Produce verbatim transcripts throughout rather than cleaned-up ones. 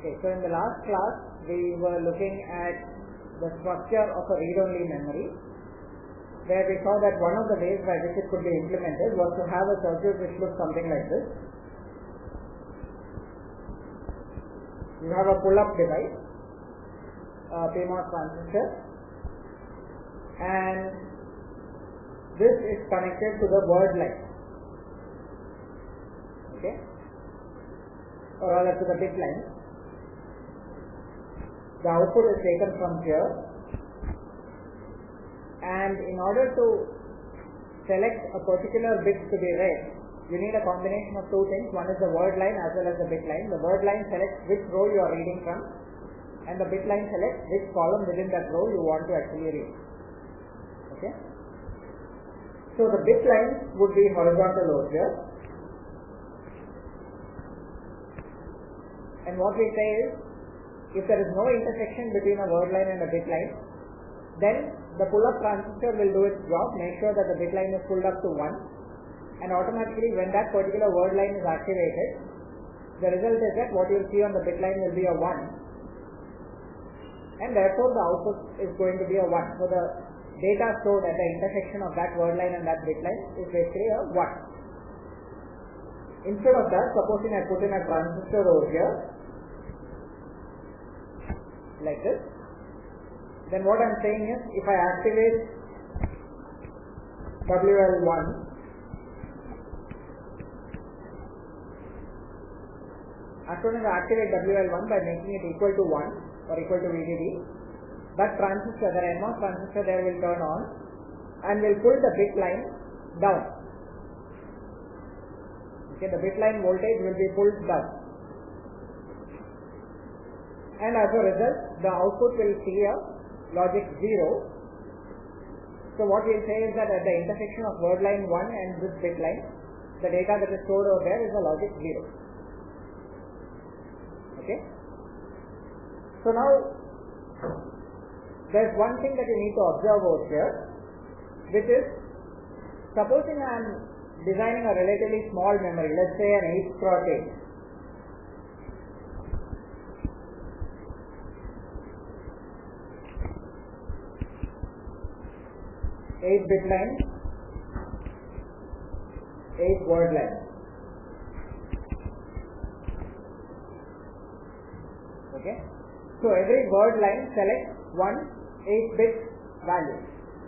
Okay, so in the last class we were looking at the structure of a read-only memory, where we saw that one of the ways by which it could be implemented was to have a circuit which looks something like this. You have a pull-up device, a P MOS transistor, and this is connected to the word line, okay, or rather to the bit line. The output is taken from here, and in order to select a particular bit to be read, you need a combination of two things. One is the word line as well as the bit line. The word line selects which row you are reading from, and the bit line selects which column within that row you want to actually read. Okay? So the bit line would be horizontal over here, and what we say is, if there is no intersection between a word line and a bit line, then the pull-up transistor will do its job, make sure that the bit line is pulled up to one, and automatically when that particular word line is activated, the result is that what you will see on the bit line will be a one, and therefore the output is going to be a one. So the data stored at the intersection of that word line and that bit line is basically a one. Instead of that, supposing I put in a transistor over here, like this, then what I am saying is, if I activate W L one, as soon as I activate W L one by making it equal to one or equal to V D D, that transistor, the N MOS transistor there will turn on and will pull the bit line down. Okay, the bit line voltage will be pulled down, and as a result the output will see a logic zero. So what we will say is that at the intersection of word line one and this bit line, the data that is stored over there is a logic zero. Okay. So now there is one thing that you need to observe over here, which is, supposing I am designing a relatively small memory, let's say an eight cross eight. eight bit line, eight word line. Okay. So every word line selects one eight bit value.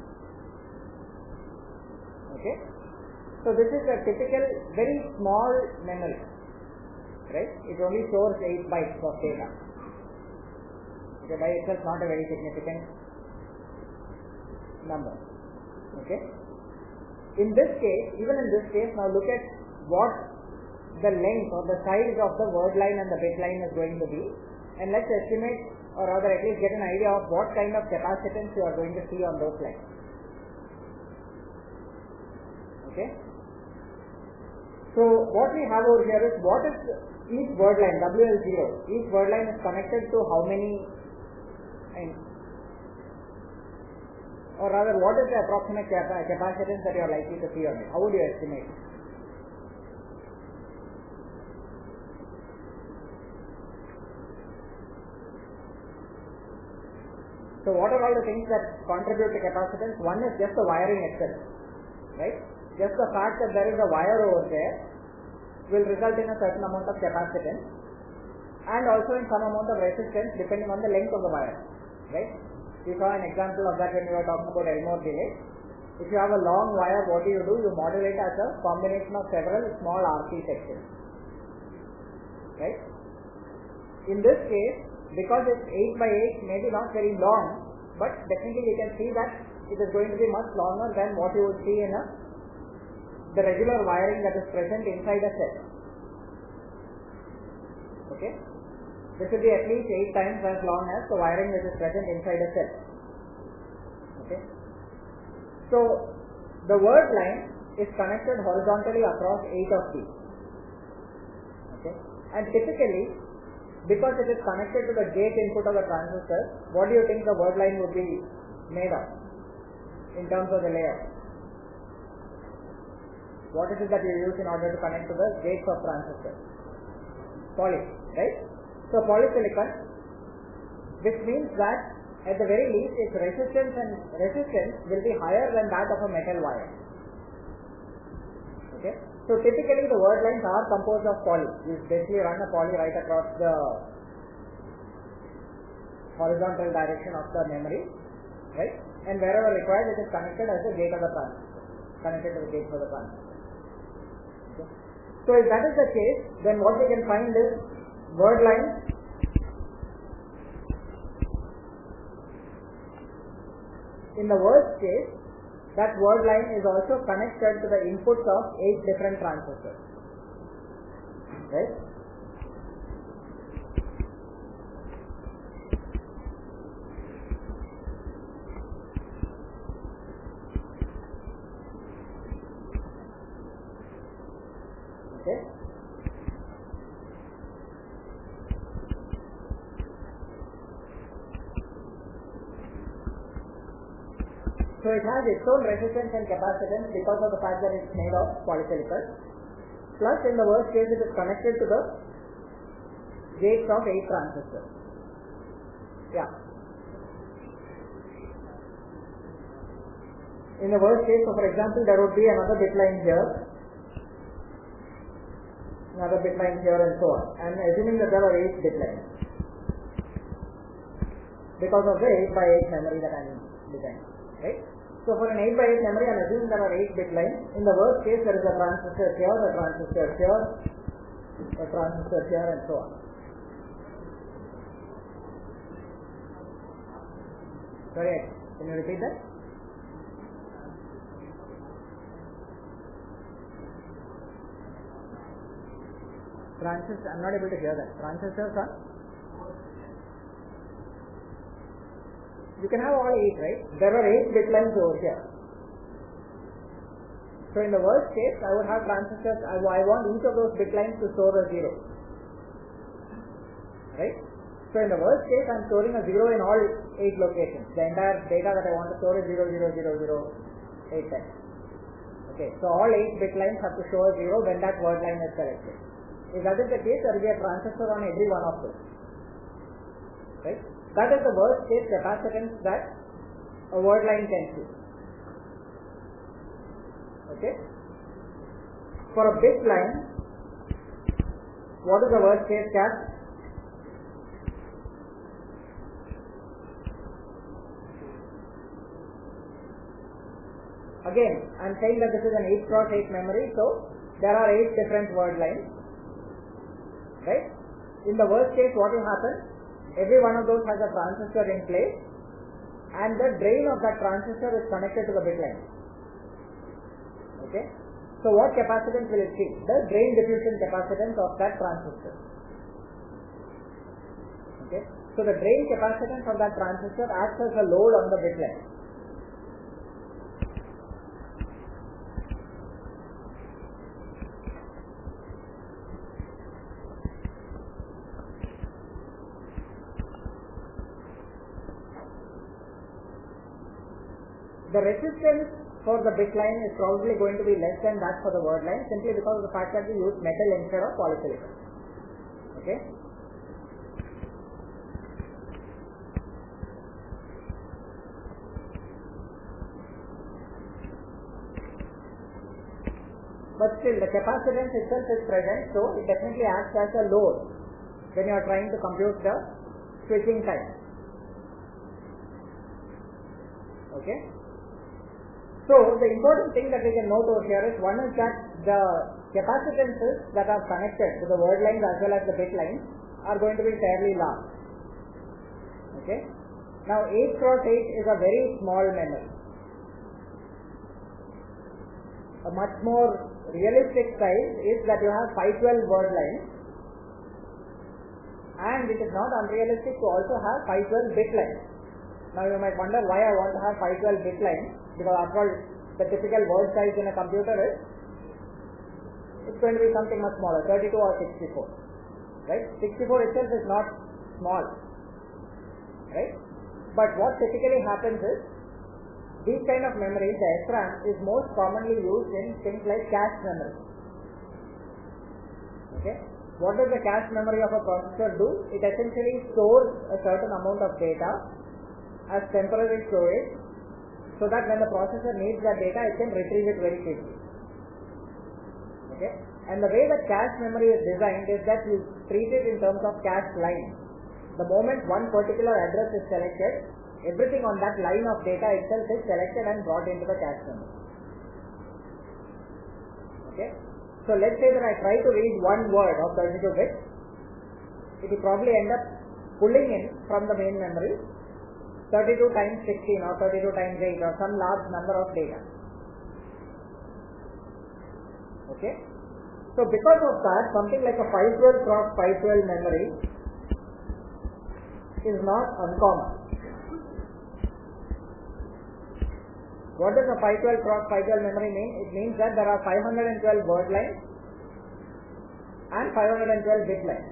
Okay. So this is a typical very small memory, right? It only stores eight bytes of data. Okay, by itself not a very significant number. Okay. In this case, even in this case, now look at what the length or the size of the word line and the bit line is going to be, and let's estimate, or rather at least get an idea of what kind of capacitance you are going to see on those lines. Okay. So what we have over here is, what is each word line, W L zero, each word line is connected to how many, and or rather what is the approximate cap- capacitance that you are likely to see on it? How would you estimate? So what are all the things that contribute to capacitance? One is just the wiring itself, right? Just the fact that there is a wire over there will result in a certain amount of capacitance, and also in some amount of resistance depending on the length of the wire, right? We saw an example of that when we were talking about Elmore delay. If you have a long wire, what do you do? You model it as a combination of several small R C sections, right? In this case, because it's eight by eight, maybe not very long, but definitely we can see that it is going to be much longer than what you would see in a the regular wiring that is present inside a cell. Okay. This will be at least eight times as long as the wiring which is present inside a cell. Okay. So the word line is connected horizontally across eight of these. Okay. And typically, because it is connected to the gate input of the transistor, what do you think the word line would be made of in terms of the layout? What is it that you use in order to connect to the gates of transistor? Poly, right? So polysilicon, which means that at the very least its resistance and resistance will be higher than that of a metal wire. Okay. So typically the word lines are composed of poly. You basically run a poly right across the horizontal direction of the memory, right? And wherever required, it is connected as the gate of the transistor, connected to the gate for the transistor. Okay. So if that is the case, then what we can find is word lines in the worst case, that word line is also connected to the inputs of eight different transistors, right? Okay. So it has its own resistance and capacitance because of the fact that it's made of polysilicon. Plus, in the worst case, it is connected to the gates of eight transistors. Yeah. In the worst case, so for example, there would be another bit line here, another bit line here, and so on. And assuming that there are eight bit lines because of the eight by eight memory that I am designing, right? So for an eight by eight memory, I am assuming there are eight bit lines. In the worst case, there is a transistor here, a transistor here, a transistor here, and so on. Sorry, can you repeat that? Transistor, I am not able to hear that. Transistors are? You can have all eight, right? There are eight bit lines over here. So in the worst case, I would have transistors, I, I want each of those bit lines to store a zero. Right? So in the worst case, I am storing a zero in all eight locations. The entire data that I want to store is zero, zero, zero, zero, eight times. Okay, so all eight bit lines have to show a zero when that word line is selected. If that is the case, there will be a transistor on every one of those. Right? That is the worst case capacitance that a word line can see. Okay? For a bit line, what is the worst case cap? Again, I am saying that this is an eight cross eight memory, so there are eight different word lines. Right? In the worst case, what will happen? Every one of those has a transistor in place, and the drain of that transistor is connected to the bit line. Okay? So what capacitance will it see? The drain diffusion capacitance of that transistor. Okay? So the drain capacitance of that transistor acts as a load on the bit line. The resistance for the bit line is probably going to be less than that for the word line, simply because of the fact that we use metal instead of polysilicon. Okay? But still, the capacitance itself is present, so it definitely acts as a load when you are trying to compute the switching time. Okay? So the important thing that we can note over here is, one is that the capacitances that are connected to the word lines as well as the bit lines are going to be fairly large. Okay? Now eight cross eight is a very small memory. A much more realistic size is that you have five twelve word lines, and it is not unrealistic to also have five twelve bit lines. Now you might wonder why I want to have five twelve bit lines, because after all the typical word size in a computer is, it's going to be something much smaller, thirty-two or sixty-four. Right? sixty-four itself is not small. Right? But what typically happens is, these kind of memories, the S RAM, is most commonly used in things like cache memory. Okay? what does the cache memory of a processor do? It essentially stores a certain amount of data as temporary storage, so that when the processor needs that data, it can retrieve it very quickly. Okay? And the way that cache memory is designed is that you treat it in terms of cache line. The moment one particular address is selected, everything on that line of data itself is selected and brought into the cache memory. Okay? So let's say that I try to read one word of thirty-two bits, it will probably end up pulling in from the main memory thirty-two times sixteen or thirty-two times eight or some large number of data. Okay? So because of that, something like a five twelve cross five twelve memory is not uncommon. What does a five twelve cross five twelve memory mean? It means that there are five hundred twelve word lines and five hundred twelve bit lines.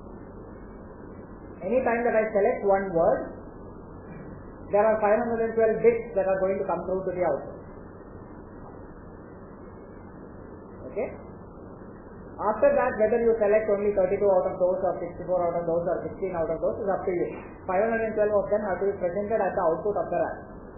Anytime that I select one word, there are five hundred twelve bits that are going to come through to the output. Okay? After that, whether you select only thirty-two out of those or sixty-four out of those or sixteen out of those is up to you. five hundred twelve of them have to be presented as the output of the RAM.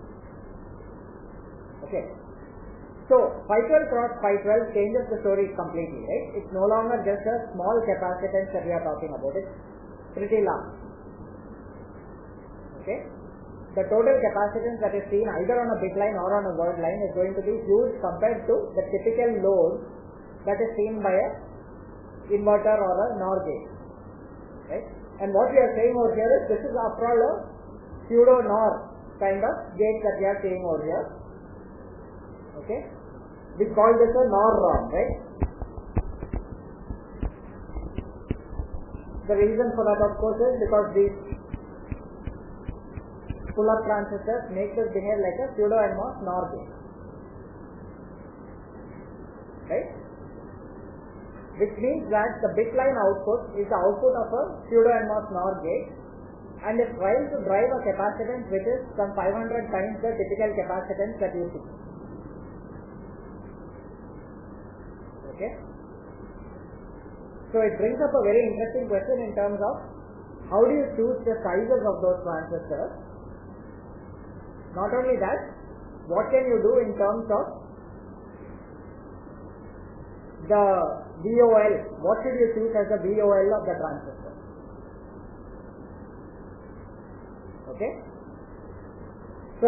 Okay. So five twelve cross five twelve changes the story completely, right? It's no longer just a small capacitance that we are talking about. It's pretty large. Okay. The total capacitance that is seen either on a bit line or on a word line is going to be huge compared to the typical load that is seen by a inverter or a NOR gate. Right? And what we are saying over here is this is after all a pseudo NOR kind of gate that we are saying over here. Okay? We call this a NOR ROM, right? The reason for that, of course, is because these pull-up transistors make this behave like a pseudo N MOS NOR gate. Right? Which means that the bit line output is the output of a pseudo N MOS NOR gate, and it tries to drive a capacitance which is some five hundred times the typical capacitance that you see. Okay? So it brings up a very interesting question in terms of how do you choose the sizes of those transistors? Not only that, what can you do in terms of the V O L? What should you choose as the V O L of the transistor? Okay? So,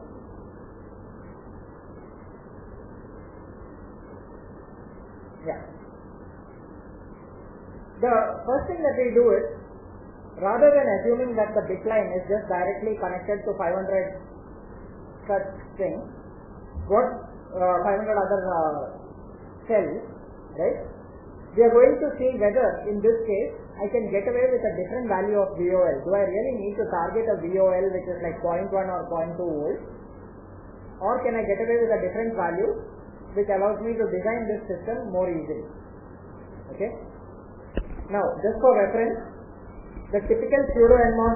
yeah. The first thing that we do is, rather than assuming that the bit line is just directly connected to five hundred such things, what uh, five hundred other uh, cells, right? We are going to see whether in this case I can get away with a different value of V O L. Do I really need to target a V O L which is like zero point one or zero point two volts, or can I get away with a different value which allows me to design this system more easily? Okay. Now, just for reference, the typical pseudo N MOS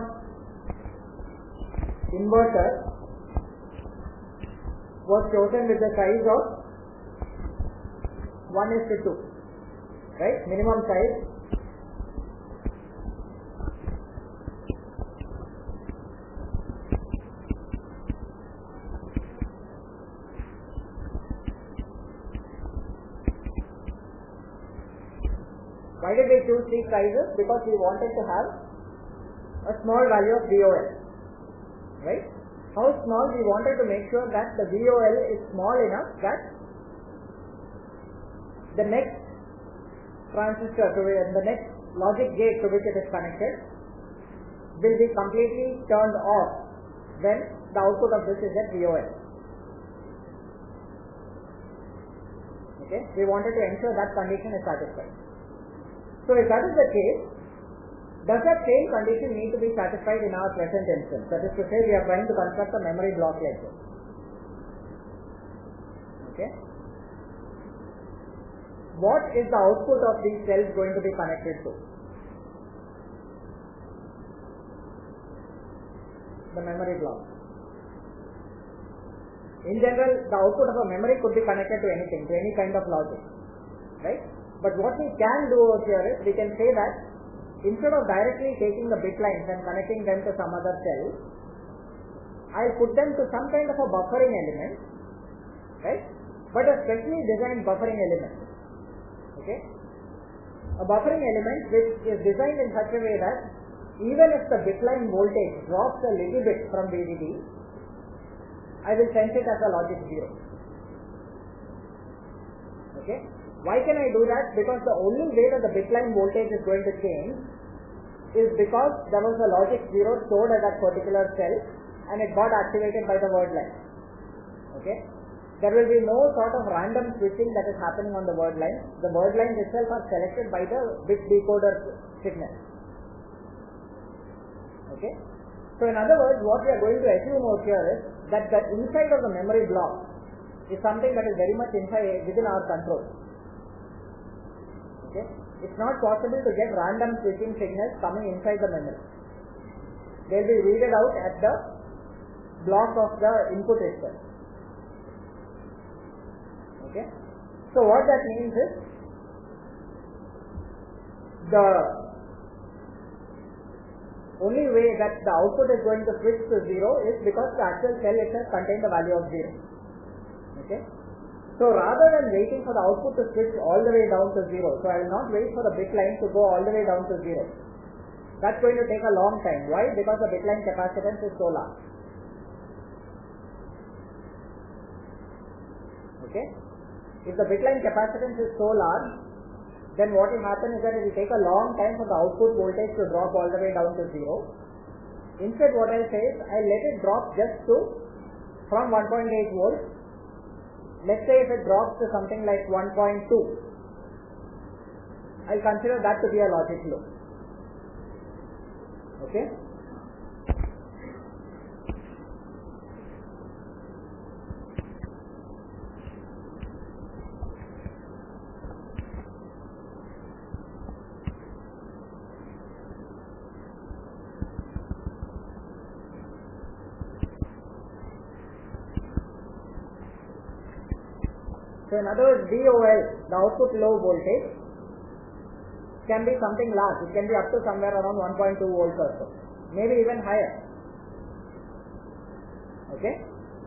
inverter was chosen with the size of one is to two, right? Minimum size. Why did we choose these sizes? Because we wanted to have a small value of V O L, right? How small? We wanted to make sure that the V O L is small enough that the next transistor to which, the next logic gate to which it is connected will be completely turned off when the output of this is at V O L. Okay? We wanted to ensure that condition is satisfied. So if that is the case, does that same condition need to be satisfied in our present instance? That is to say, we are trying to construct a memory block like this. Okay? What is the output of these cells going to be connected to? The memory block. In general, the output of a memory could be connected to anything, to any kind of logic. Right? But what we can do over here is we can say that instead of directly taking the bit lines and connecting them to some other cell, I'll put them to some kind of a buffering element, right? But a specially designed buffering element. Okay? A buffering element which is designed in such a way that even if the bit line voltage drops a little bit from V D D, I will sense it as a logic zero. Okay? Why can I do that? Because the only way that the bit line voltage is going to change is because there was a logic zero stored at that particular cell and it got activated by the word line. Okay? There will be no sort of random switching that is happening on the word line. The word lines itself are selected by the bit decoder signal. Okay? So in other words, what we are going to assume over here is that the inside of the memory block is something that is very much inside within our control. Okay? It's not possible to get random switching signals coming inside the memory. They will be weeded out at the block of the input itself. Okay? So what that means is the only way that the output is going to switch to zero is because the actual cell itself contains the value of zero. Okay? So rather than waiting for the output to switch all the way down to zero, so I will not wait for the bit line to go all the way down to zero. That's going to take a long time. Why? Because the bit line capacitance is so large. Okay? If the bit line capacitance is so large, then what will happen is that it will take a long time for the output voltage to drop all the way down to zero. Instead, what I'll say is I'll let it drop just to from one point eight volts. Let's say if it drops to something like one point two, I'll consider that to be a logic low. Okay? So in other words, D O L, the output low voltage, can be something large. It can be up to somewhere around one point two volts or so. Maybe even higher. Okay?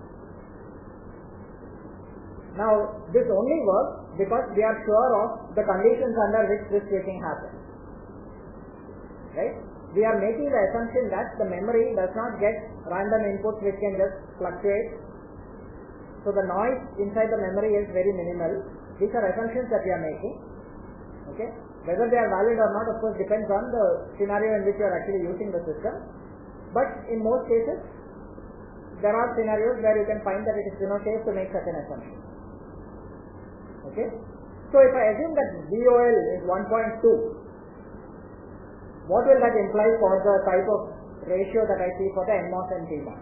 Now, this only works because we are sure of the conditions under which this switching happens. Right? We are making the assumption that the memory does not get random inputs which can just fluctuate. So the noise inside the memory is very minimal. These are assumptions that we are making. Okay? Whether they are valid or not, of course, depends on the scenario in which you are actually using the system. But in most cases, there are scenarios where you can find that it is you know, safe to make such an assumption. Okay? So if I assume that D O L is one point two, what will that imply for the type of ratio that I see for the N MOS and P MOS?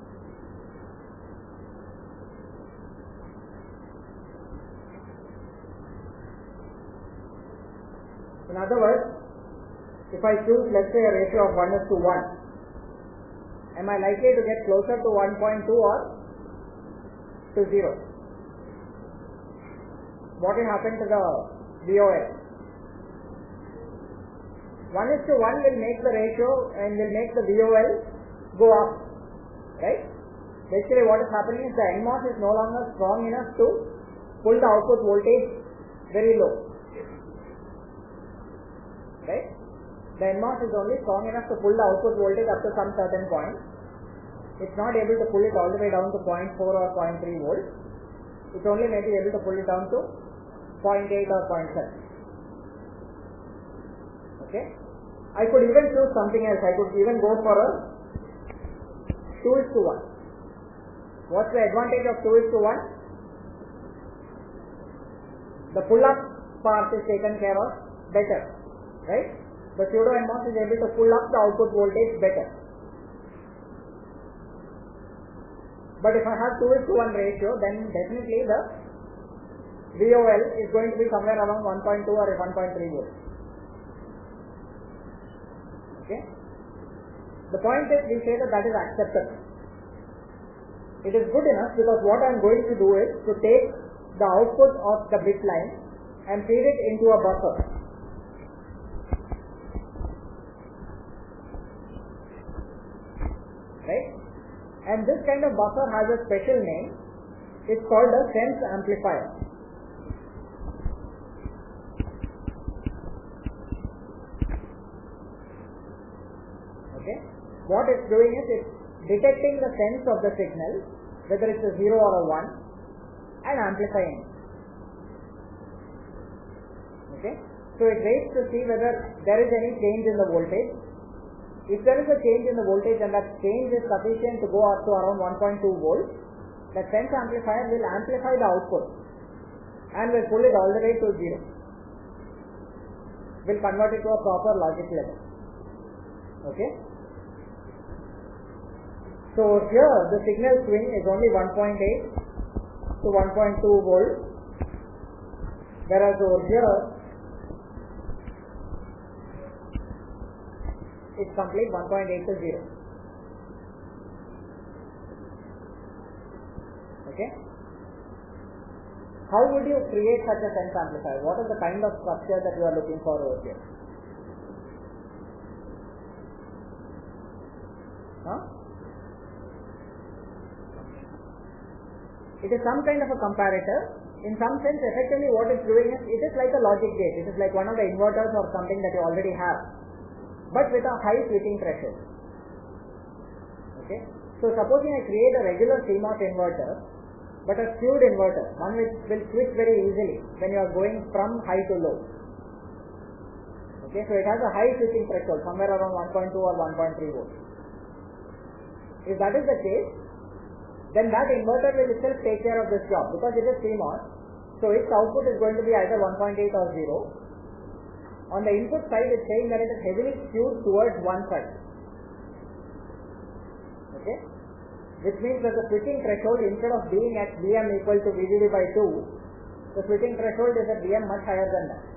In other words, if I choose, let's say, a ratio of one is to one, am I likely to get closer to one point two or to zero? What will happen to the D O L? one is to one will make the ratio and will make the D O L go up. Right? Basically what is happening is the N MOS is no longer strong enough to pull the output voltage very low. Right? The N MOS is only strong enough to pull the output voltage up to some certain point. It's not able to pull it all the way down to zero point four or zero point three volts. It's only maybe able to pull it down to zero point eight or zero point seven. Okay? I could even choose something else. I could even go for a two is to one. What's the advantage of two is to one? The pull-up part is taken care of better. Right? The pseudo N MOS is able to pull up the output voltage better. But if I have two is to one ratio, then definitely the D O L is going to be somewhere around one point two or one point three volts. Okay? The point is, we say that that is acceptable. It is good enough because what I am going to do is to take the output of the bit line and feed it into a buffer. Right? And this kind of buffer has a special name. It's called a sense amplifier. Okay? What it's doing is it's detecting the sense of the signal, whether it's a zero or a one, and amplifying. Okay? So it waits to see whether there is any change in the voltage. If there is a change in the voltage and that change is sufficient to go up to around one point two volts, the sense amplifier will amplify the output and will pull it all the way to zero. Will convert it to a proper logic level. Okay? So here the signal swing is only one point eight to one point two volts, whereas over here it's complete one point eight to zero. Okay? How would you create such a sense amplifier? What is the kind of structure that you are looking for over here? Huh? It is some kind of a comparator. In some sense, effectively what it's doing is, it is like a logic gate. It is like one of the inverters or something that you already have, but with a high switching threshold. Okay? So supposing I create a regular C MOS inverter, but a skewed inverter, one which will switch very easily when you are going from high to low. Okay? So it has a high switching threshold, somewhere around one point two or one point three volts. If that is the case, then that inverter will itself take care of this job, because it is C MOS. So its output is going to be either one point eight or zero. On the input side, it's saying that it is heavily skewed towards one side. Okay? Which means that the switching threshold, instead of being at V M equal to V D D by two, the switching threshold is at V M much higher than that.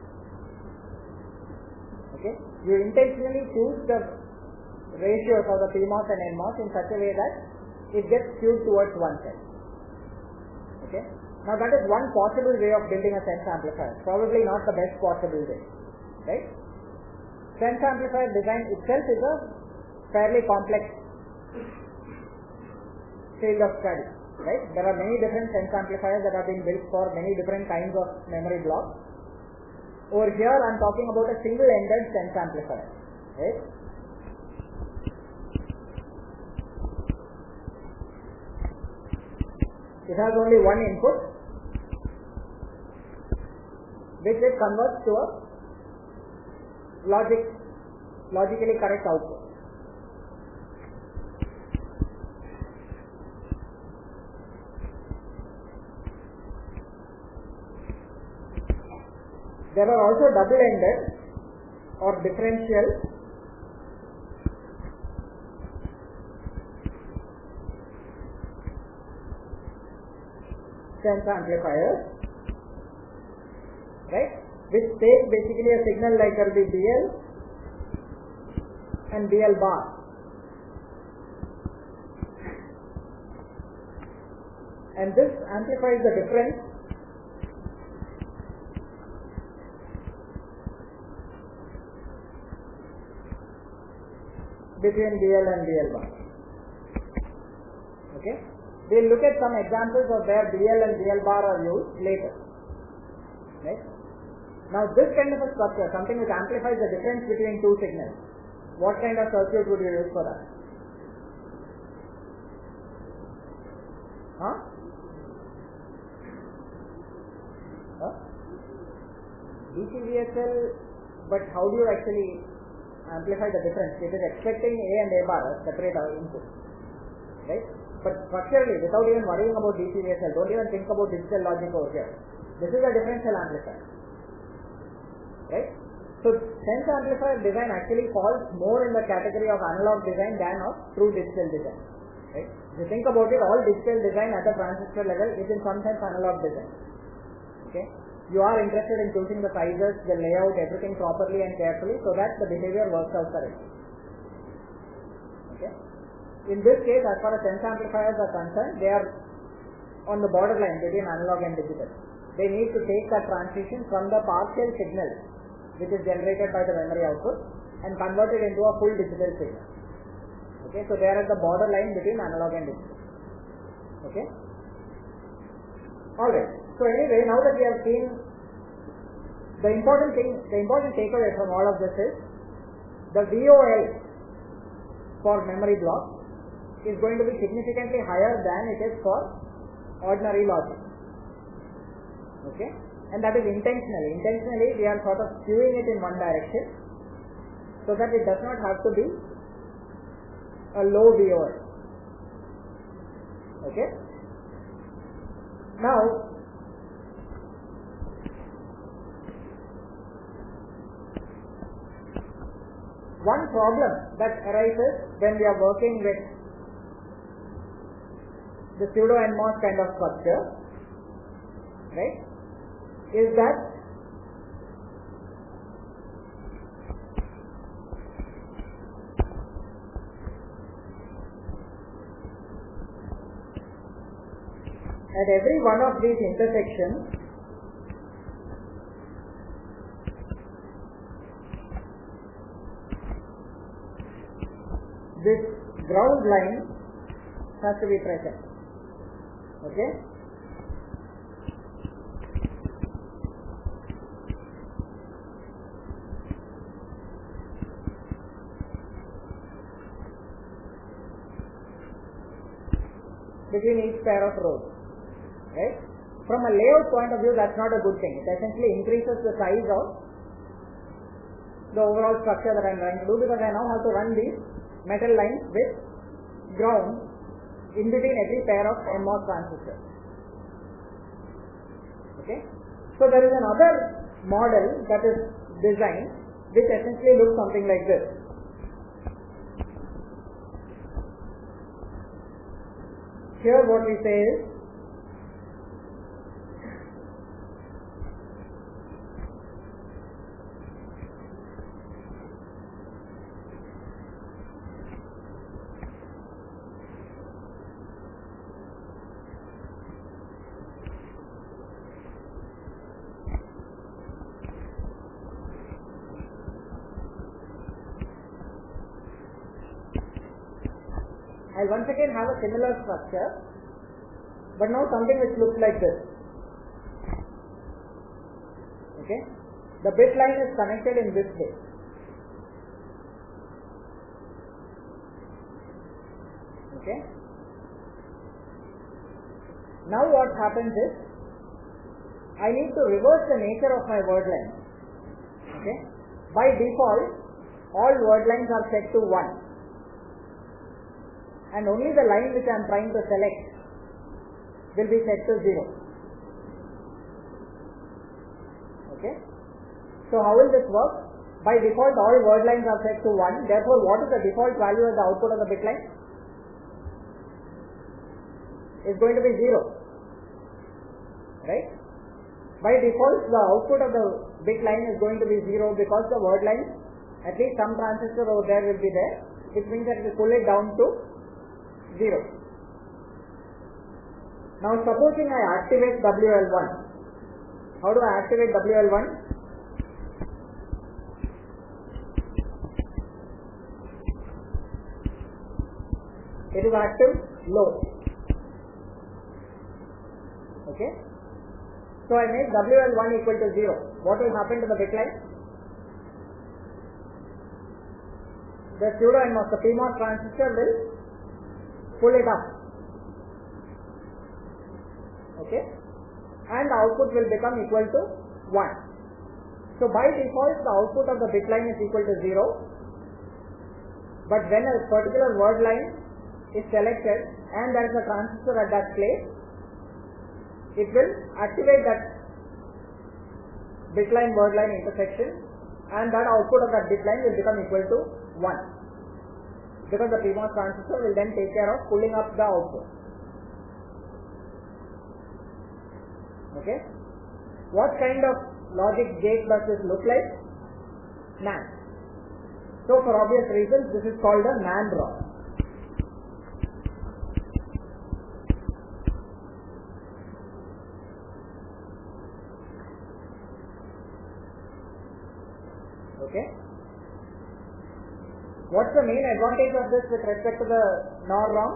Okay? You intentionally choose the ratios of the P MOS and N MOS in such a way that it gets skewed towards one side. Okay? Now that is one possible way of building a sense amplifier. Probably not the best possible way. Right? Sense amplifier design itself is a fairly complex field of study. Right? There are many different sense amplifiers that have been built for many different kinds of memory blocks. Over here I am talking about a single-ended sense amplifier. Right? It has only one input, which it converts to a logic, logically correct output. There are also double-ended or differential sense amplifiers, right, which take basically a signal like there will be B L and B L bar. And this amplifies the difference between B L and B L bar. Okay? We'll look at some examples of where B L and B L bar are used later. Right? Now this kind of a structure, something which amplifies the difference between two signals, what kind of circuit would you use for that? Huh? Huh? D C V S L, but how do you actually amplify the difference? It is expecting A and A bar as separate input. Right? But structurally, without even worrying about D C V S L, don't even think about digital logic over here. This is a differential amplifier. Right? So, sense amplifier design actually falls more in the category of analog design than of true digital design. Right? If you think about it, all digital design at the transistor level is in some sense analog design. Okay? You are interested in choosing the sizes, the layout, everything properly and carefully so that the behavior works out correctly. Okay? In this case, as far as sense amplifiers are concerned, they are on the borderline between analog and digital. they need to take a transition from the partial signal which is generated by the memory output and convert it into a full digital signal. Okay, so they are at the borderline between analog and digital. Okay. Alright. So anyway, now that we have seen the important thing, the important takeaway from all of this is the V O L for memory block is going to be significantly higher than it is for ordinary logic. Okay, and that is intentionally. Intentionally, we are sort of skewing it in one direction so that it does not have to be a low V O L. Okay. Now, one problem that arises when we are working with the pseudo N MOS kind of structure, right, is that at every one of these intersections this ground line has to be present. Okay. Between each pair of rows, right? From a layout point of view, that's not a good thing. It essentially increases the size of the overall structure that I'm trying to do, because I now have to run these metal lines with ground in between every pair of N MOS transistors. Okay? So there is another model that is designed which essentially looks something like this. Here what we say is I'll once again have a similar structure, but now something which looks like this. Okay, the bit line is connected in this way. Okay, now what happens is I need to reverse the nature of my word line. Okay, by default all word lines are set to one, and only the line which I am trying to select will be set to zero. Okay. So how will this work? By default all word lines are set to one. Therefore, what is the default value at the output of the bit line? Is going to be zero. Right? By default the output of the bit line is going to be zero, because the word line, at least some transistor over there will be there, which means that we pull it down to zero. Now supposing I activate W L one. How do I activate W L one? It is active low. Okay. So I make W L one equal to zero. What will happen to the bit line? The pseudo N MOS, the P MOS transistor will pull it up. Okay, and the output will become equal to one. So by default the output of the bit line is equal to zero, but when a particular word line is selected and there is a transistor at that place, it will activate that bit line word line intersection, and that output of that bit line will become equal to one, because the P MOS transistor will then take care of pulling up the output. Okay, what kind of logic gate does this look like? NAND. So for obvious reasons this is called a NAND R O M. Okay. What's the main advantage of this with respect to the NOR ROM?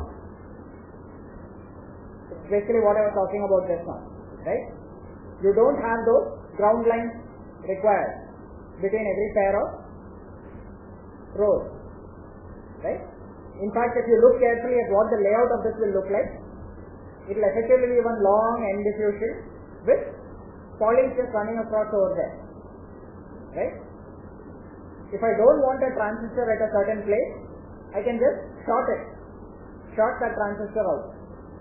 It's basically what I was talking about just now, right? You don't have those ground lines required between every pair of rows, right? In fact, if you look carefully at what the layout of this will look like, it will effectively be one long end diffusion with polys just running across over there, right? If I don't want a transistor at a certain place, I can just short it, short that transistor out.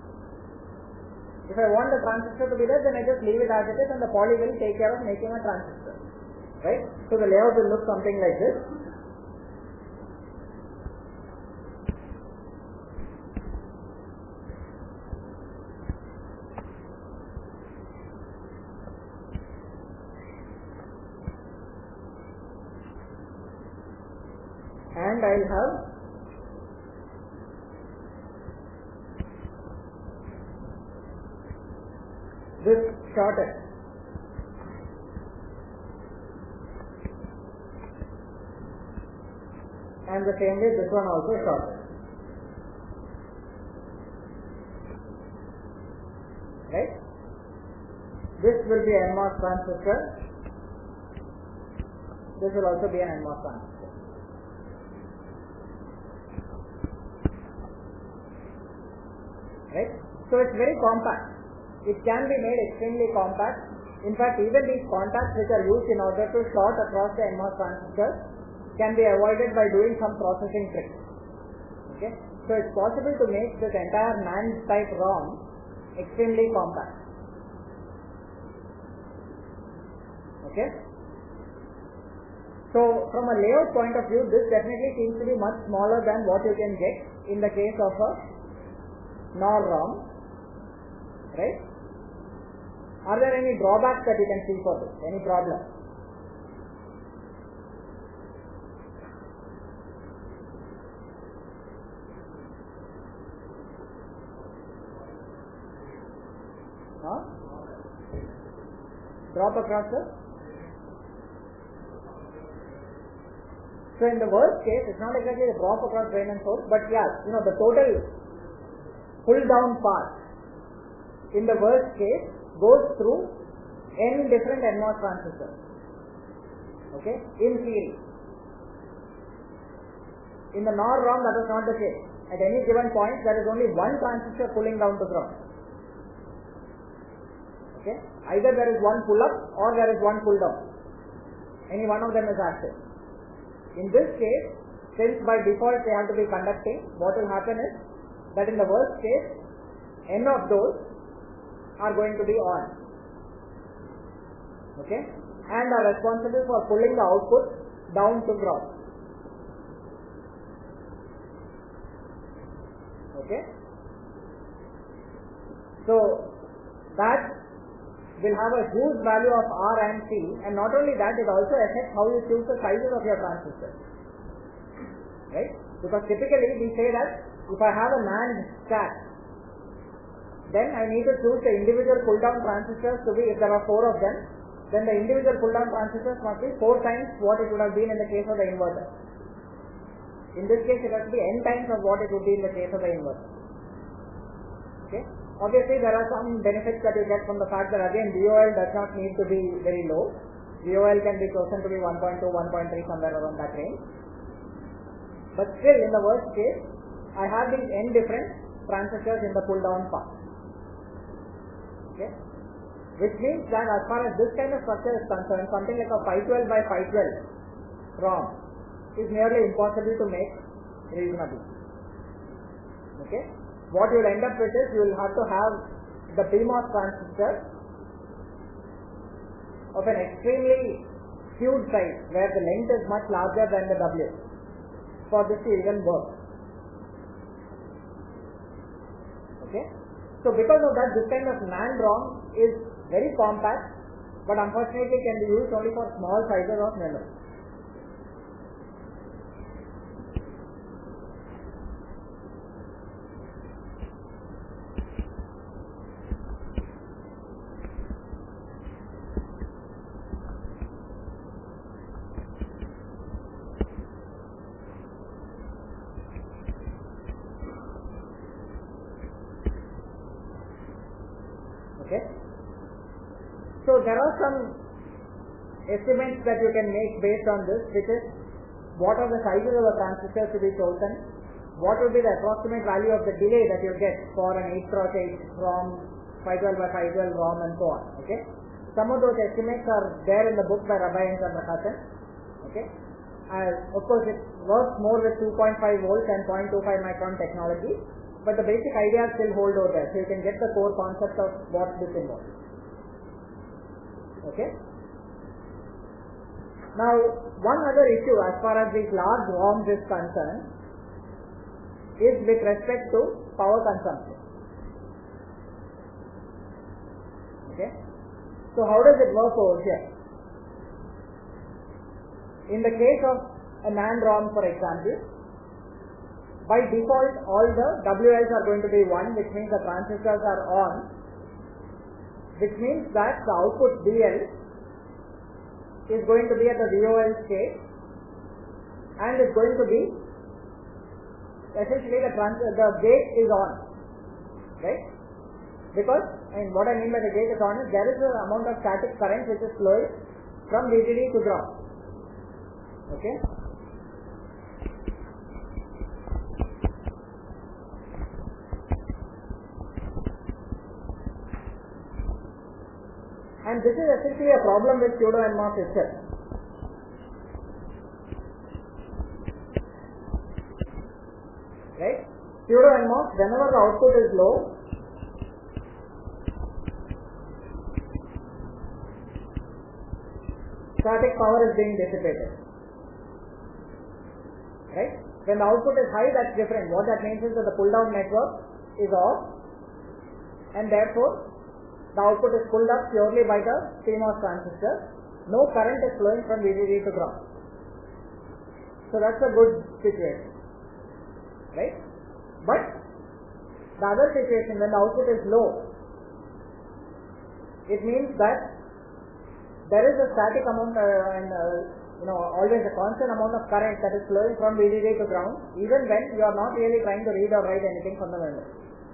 If I want the transistor to be there, then I just leave it as it is and the poly will take care of making a transistor, right? So the layout will look something like this. And I will have this shorted. And the same way this one also shorted. Right? This will be an N MOS transistor. This will also be an N MOS transistor. Right? So it's very compact. It can be made extremely compact. In fact, even these contacts which are used in order to short across the N MOS transistor can be avoided by doing some processing tricks. Okay? So it's possible to make this entire NAND type ROM extremely compact. Okay? So from a layout point of view, this definitely seems to be much smaller than what you can get in the case of a NOR ROM, right? Are there any drawbacks that you can see for this? Any problem? Huh? Drop across the? So in the worst case, it's not exactly the drop across drain and source, but yeah, you know, the total pull down path in the worst case goes through n different N MOS transistors, okay, in series. In the NOR ROM that is not the case. At any given point there is only one transistor pulling down to ground. Okay, either there is one pull up or there is one pull down. Any one of them is active. In this case, since by default they have to be conducting, what will happen is that in the worst case, n of those are going to be on, okay, and are responsible for pulling the output down to ground. Okay, so that will have a huge value of R and C, and not only that, it also affects how you choose the sizes of your transistors, right? Because typically we say that if I have a NAND stack, then I need to choose the individual pull down transistors to be, if there are four of them, then the individual pull down transistors must be four times what it would have been in the case of the inverter. In this case, it has to be n times of what it would be in the case of the inverter. Okay. Obviously, there are some benefits that you get from the fact that again D O L does not need to be very low. D O L can be chosen to be one point two, one point three, somewhere around that range. But still, in the worst case, I have these n different transistors in the pull down path. Okay. Which means that as far as this kind of structure is concerned, something like a five twelve by five twelve ROM is nearly impossible to make reasonably. Okay. What you will end up with is you will have to have the P MOS transistor of an extremely huge size where the length is much larger than the W for this to even work. Okay. So because of that, this kind of NAND ROM is very compact, but unfortunately can be used only for small sizes of memory. So there are some estimates that you can make based on this, which is what are the sizes of the transistors to be chosen, what will be the approximate value of the delay that you get for an eight cross eight ROM, five twelve by five twelve ROM, and so on. Okay, some of those estimates are there in the book by Rabbi and Chandrakasan. Okay, uh, of course it works more with two point five volts and zero point two five micron technology, but the basic ideas still hold over there, so you can get the core concept of what this involves. Okay. Now, one other issue as far as these large ROMs is concerned is with respect to power consumption. Okay. So how does it work over here? In the case of a NAND ROM, for example, by default all the W Ls are going to be one, which means the transistors are on, which means that the output D L is going to be at the V O L state and is going to be essentially the trans- the gate is on, right? Because, and what I mean by the gate is on is there is an amount of static current which is flowing from V G D to ground. Okay. And this is essentially a problem with pseudo N MOS itself. Right? Pseudo N MOS, whenever the output is low, static power is being dissipated. Right? When the output is high, that's different. What that means is that the pull down network is off, and therefore the output is pulled up purely by the C MOS transistor. No current is flowing from V G D to ground. So that's a good situation, right? But the other situation, when the output is low, it means that there is a static amount uh, and uh, you know always a constant amount of current that is flowing from V G D to ground, even when you are not really trying to read or write anything from the memory.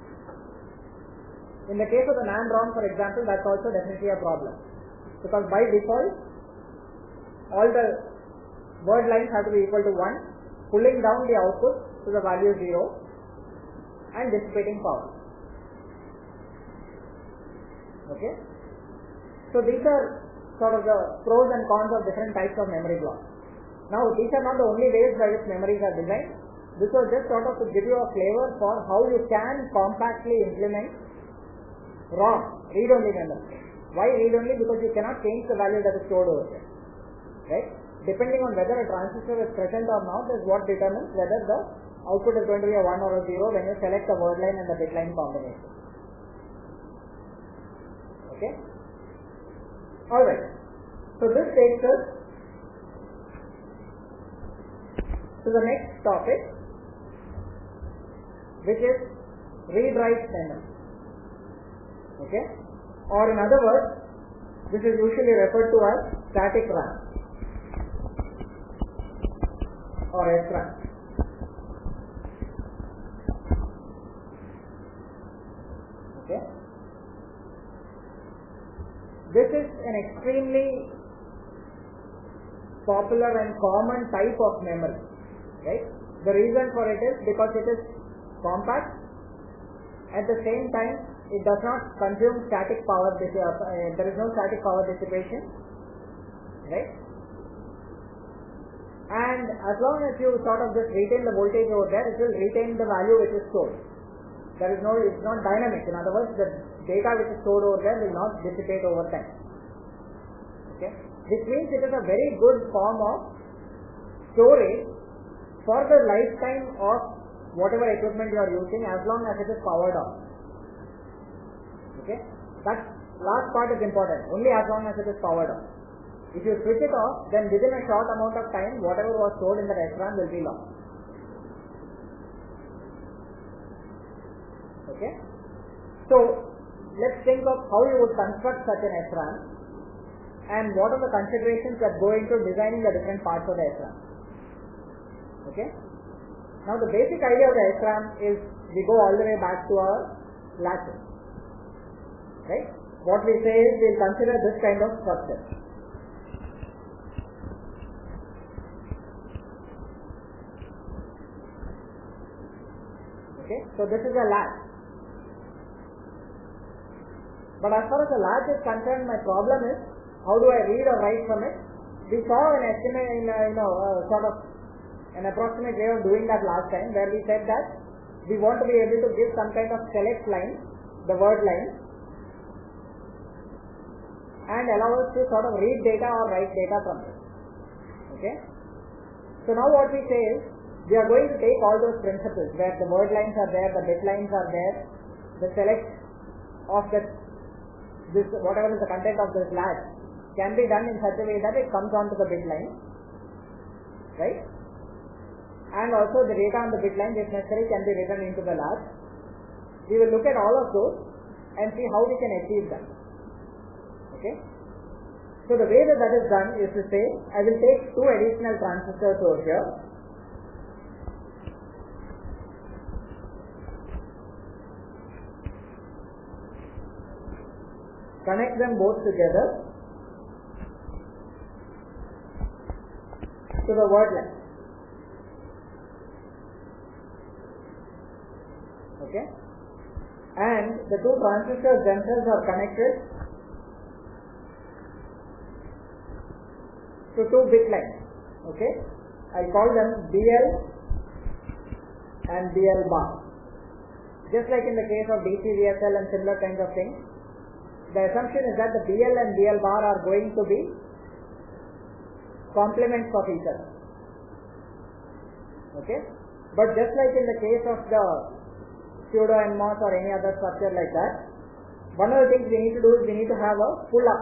In the case of the NAND ROM, for example, that's also definitely a problem, because by default all the word lines have to be equal to one, pulling down the output to the value zero and dissipating power. Okay, so these are sort of the pros and cons of different types of memory blocks. Now, these are not the only ways by which memories are designed. This was just sort of to give you a flavor for how you can compactly implement ROM, read-only memory. Why read-only? Because you cannot change the value that is stored over there, right? Depending on whether a transistor is present or not is what determines whether the output is going to be a one or a zero when you select the word line and the bit line combination. Okay? Alright. So this takes us to the next topic, which is read-write memory. Okay, or in other words, this is usually referred to as static RAM or S RAM. Okay, this is an extremely popular and common type of memory, right? The reason for it is because it is compact, at the same time it does not consume static power, uh, there is no static power dissipation, right? And as long as you sort of just retain the voltage over there, it will retain the value which is stored. There is no, it's not dynamic. In other words, the data which is stored over there will not dissipate over time. Okay, which means it is a very good form of storage for the lifetime of whatever equipment you are using, as long as it is powered on. Okay, that last part is important, only as long as it is powered on. If you switch it off, then within a short amount of time, whatever was stored in the S RAM will be lost. Okay, so let's think of how you would construct such an S RAM and what are the considerations that go into designing the different parts of the S RAM. Okay, now the basic idea of the S RAM is we go all the way back to our latches. Right? what we say is we'll consider this kind of structure. Okay, so this is a latch. But as far as the latch is concerned, my problem is how do I read or write from it? We saw an estimate in a, you know uh, sort of an approximate way of doing that last time, where we said that we want to be able to give some kind of select line, the word line, and allow us to sort of read data or write data from it. Okay. So now what we say is we are going to take all those principles where the word lines are there, the bit lines are there, the select of the this whatever is the content of this latch can be done in such a way that it comes onto the bit line, right? And also the data on the bit line, if necessary, can be written into the latch. We will look at all of those and see how we can achieve that. Okay. So the way that that is done is to say, I will take two additional transistors over here. Connect them both together to the word line. Okay, and the two transistors themselves are connected to two bit lines. Okay, I call them B L and B L bar. Just like in the case of D C V S L and similar kinds of things, the assumption is that the B L and B L bar are going to be complements of each other. Okay, but just like in the case of the pseudo N MOS or any other structure like that, one of the things we need to do is we need to have a pull up,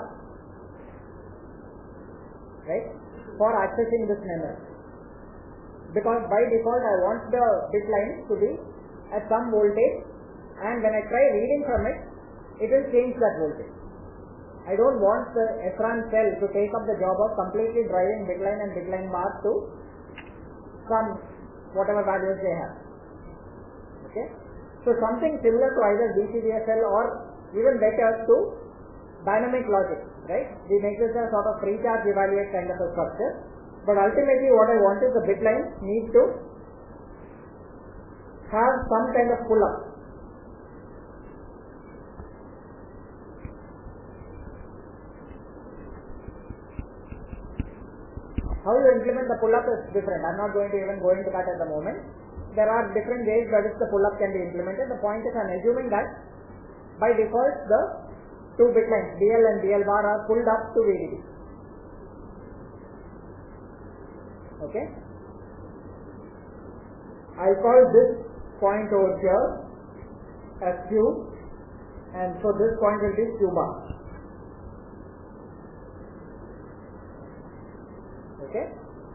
right, for accessing this memory, because by default I want the bit line to be at some voltage, and when I try reading from it, it will change that voltage. I don't want the S R A M cell to take up the job of completely driving bit line and bit line bar to some whatever values they have. Okay, so something similar to either D C V S L or even better to dynamic logic, right? We make this a sort of pre-charge evaluate kind of a structure, but ultimately what I want is the bit line need to have some kind of pull up. How you implement the pull up is different. I'm not going to even go into that at the moment. There are different ways by which the pull up can be implemented. The point is, I'm assuming that by default the two bit lines B L and B L bar are pulled up to V D D. Okay, I'll call this point over here as Q, and so this point will be Q bar. Okay,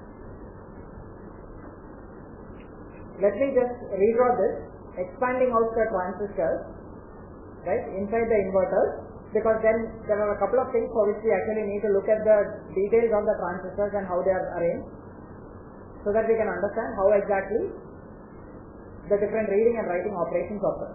let me just redraw this, expanding out the transistors, right, inside the inverters, because then there are a couple of things for which we actually need to look at the details of the transistors and how they are arranged, so that we can understand how exactly the different reading and writing operations occur.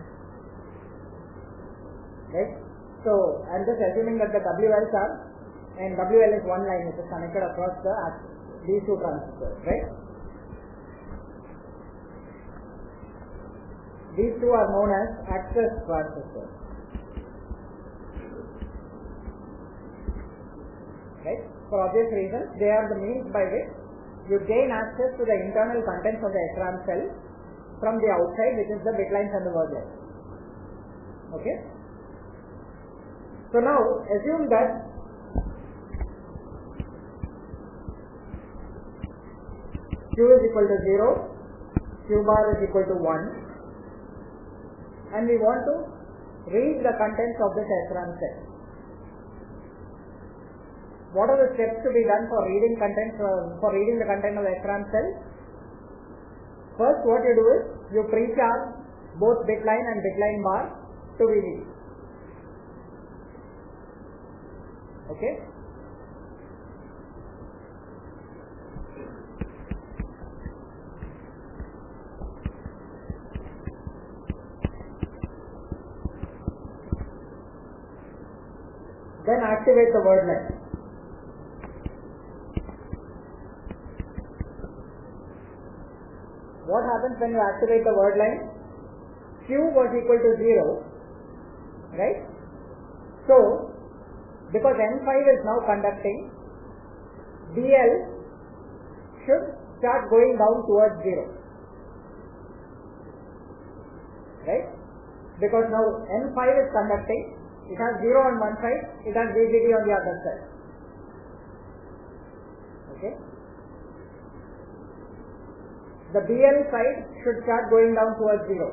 Right? So I am just assuming that the W Ls are and W L is one line which is connected across the these two transistors, right? These two are known as access transistors, right? For obvious reasons, they are the means by which you gain access to the internal contents of the S RAM cell from the outside, which is the bit lines and the word lines. Okay? So now assume that Q is equal to zero, Q bar is equal to one, and we want to read the contents of this S RAM cell. What are the steps to be done for reading contents uh, for reading the content of the S RAM cell? First, what you do is you pre-charge both bit line and bit line bar to V D D. Okay? Then activate the word line. What happens when you activate the word line? Q was equal to zero, right? So, because N five is now conducting, D L should start going down towards zero, right? Because now N five is conducting, it has zero on one side, it has V D D on the other side. Okay? The B L side should start going down towards zero.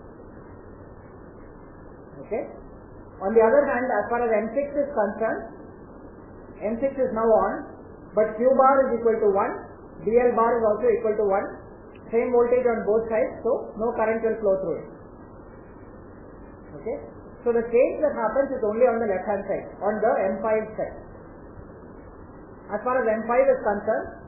Okay? On the other hand, as far as M six is concerned, M six is now on, but Q bar is equal to one, B L bar is also equal to one, same voltage on both sides, so no current will flow through it. Okay? So the change that happens is only on the left hand side, on the M five side. As far as M five is concerned,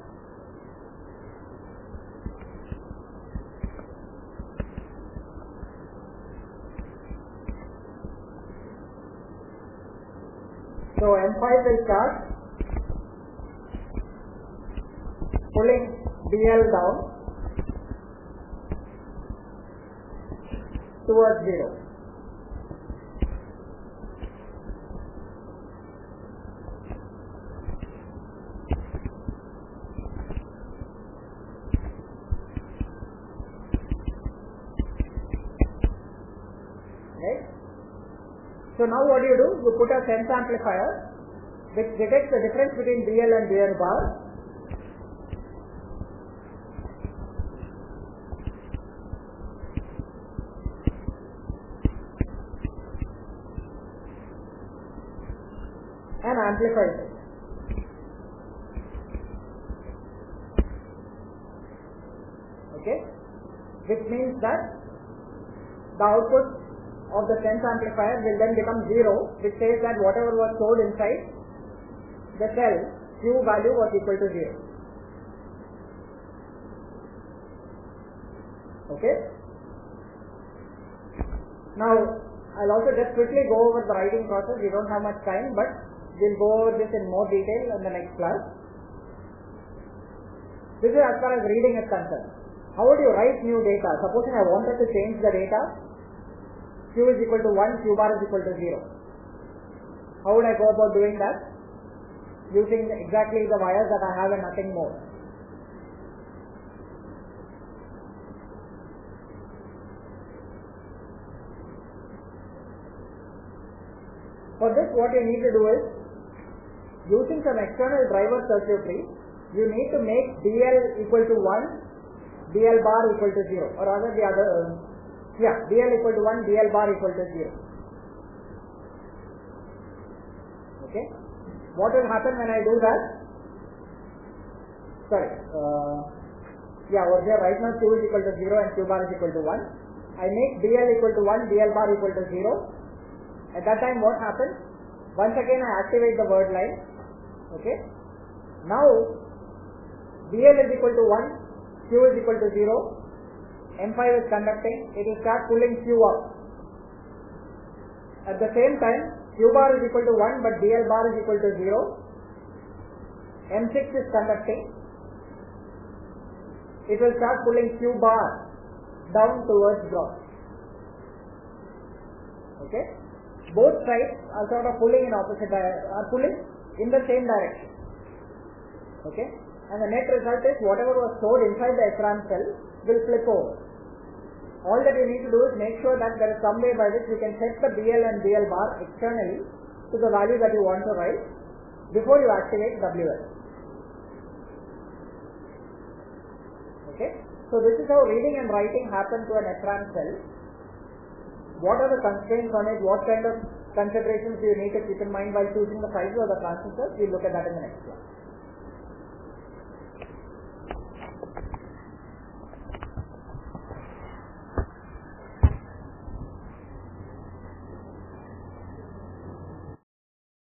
so M five will start pulling B L down towards zero. Right? So now what do you do? You put a sense amplifier which detects the difference between B L and B L bar. And amplifies it. Okay? Which means that the output of the sense amplifier will then become zero, which says that whatever was stored inside the cell, Q value was equal to zero. Okay? Now, I'll also just quickly go over the writing process. We don't have much time, but we'll go over this in more detail in the next class. This is as far as reading is concerned. How would you write new data? Supposing I wanted to change the data, Q is equal to one, Q bar is equal to zero. How would I go about doing that? Using exactly the wires that I have and nothing more. For this, what you need to do is, using some external driver circuitry, you need to make D L equal to one, D L bar equal to zero, or rather the other, uh, yeah, D L equal to one, D L bar equal to zero. Okay? What will happen when I do that? Sorry, uh, yeah, over here right now Q is equal to zero and Q bar is equal to one. I make D L equal to one, D L bar equal to zero. At that time what happens? Once again I activate the word line. Okay? Now D L is equal to one, Q is equal to zero, M five is conducting, it will start pulling Q up. At the same time, Q bar is equal to one but D L bar is equal to zero, M six is conducting, it will start pulling Q bar down towards ground. Okay? Both sides are sort of pulling in opposite, are pulling in the same direction. Okay? And the net result is whatever was stored inside the S RAM cell will flip over. All that you need to do is make sure that there is some way by which we can set the B L and B L bar externally to the value that you want to write before you activate W L. Okay? So this is how reading and writing happen to an S RAM cell. What are the constraints on it? What kind of considerations do you need to keep in mind while choosing the sizes of the transistors? We'll look at that in the next class.